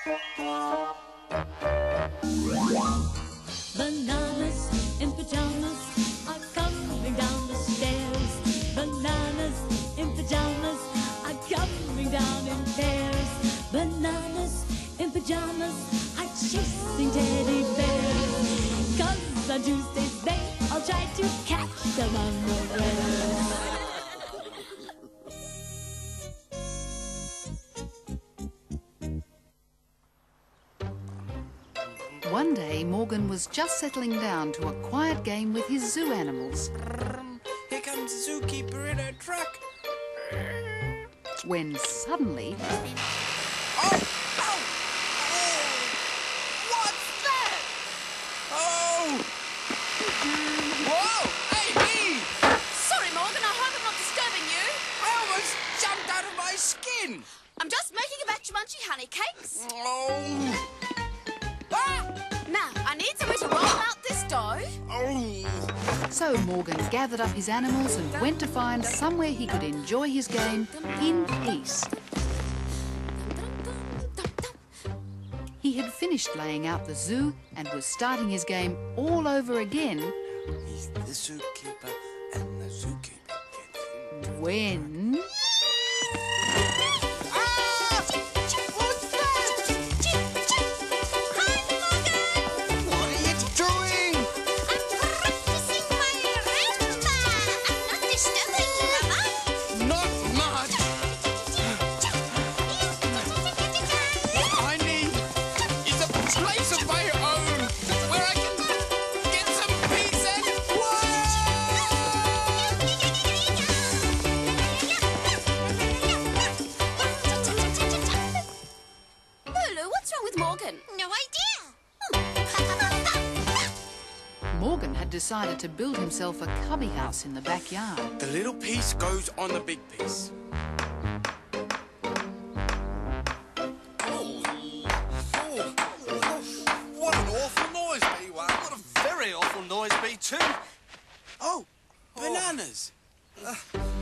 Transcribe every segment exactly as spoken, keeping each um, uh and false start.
Bananas in pajamas are coming down the stairs. Bananas in pajamas are coming down in pairs. Bananas in pajamas are chasing teddy bears. 'Cause on Tuesdays they all try to catch them unawares. One day, Morgan was just settling down to a quiet game with his zoo animals. Here comes the zookeeper in her truck. When suddenly... Oh! Oh! Oh! What's that? Oh! Whoa! Hey, me! Sorry, Morgan, I hope I'm not disturbing you. I almost jumped out of my skin. I'm just making a batch of munchy honey cakes. Oh! Ah! Now, I need somewhere to roll out this dough. Oh! So Morgan gathered up his animals and went to find somewhere he could enjoy his game in peace. He had finished laying out the zoo and was starting his game all over again He's the zookeeper, and the zookeeper gets him. when... Ah! What's that? Hi, Morgan! What are you doing? I'm practicing my rumba. I'm not disturbing you, am I? Not much. What I need is a place of my own where I can get some peace and quiet. Lulu, what's wrong with Morgan? No idea. Morgan had decided to build himself a cubby house in the backyard. The little piece goes on the big piece. Oh, oh, what an awful noise, B one. What a very awful noise, B two. Oh, bananas. Uh,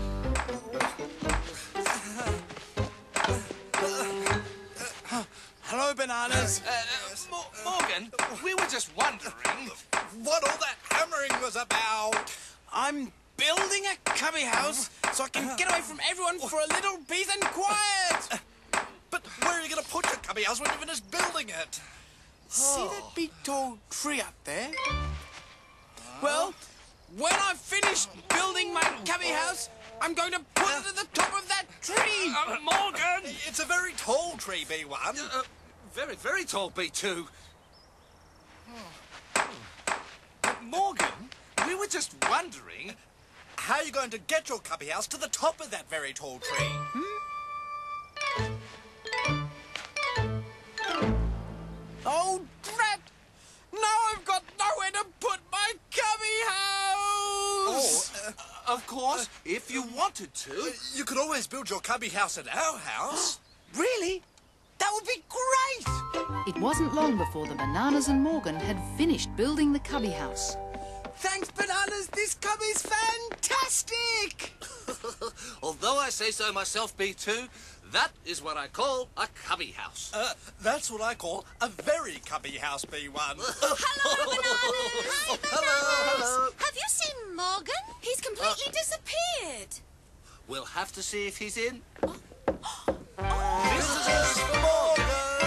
Hello, bananas. Uh, uh, Mo Morgan, we were just wondering What all that hammering was about. I'm building a cubby house so I can get away from everyone for a little peace and quiet. But where are you going to put your cubby house when you finish building it? See that big tall tree up there? Well, when I've finished building my cubby house, I'm going to put it at the top of that tree. uh, Morgan! It's a very tall tree, B one. Uh, very, very tall, B two. But Morgan, we were just wondering... How are you going to get your cubby house to the top of that very tall tree? Oh, drat! Now I've got nowhere to put my cubby house! Oh, uh, of course, if you wanted to. You could always build your cubby house at our house. Really? That would be great! It wasn't long before the Bananas and Morgan had finished building the cubby house. Thanks, Bananas! This cubby's fantastic! Although I say so myself, B two, that is what I call a cubby house. Uh, that's what I call a very cubby house, B one. Hello, Bananas. Hi, Hello, hello. Have you seen Morgan? He's completely disappeared. We'll have to see if he's in. Visitors for Morgan!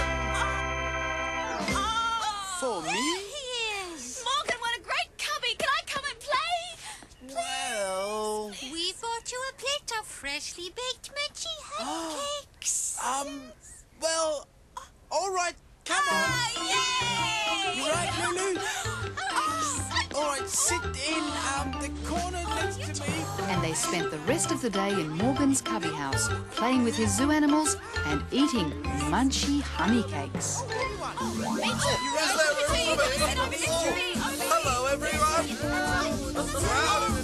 For me? He is. Morgan, what a great cubby. Can I come and play? Well... We bought you a plate of freshly baked munchy honey cakes. Um, well, all right, come on. Yay! You right, Lulu? All right, sit in um, the corner next to me. And they spent the rest of the day in Morgan's cubby house, playing with his zoo animals and eating munchy honey cakes. Hello, everyone.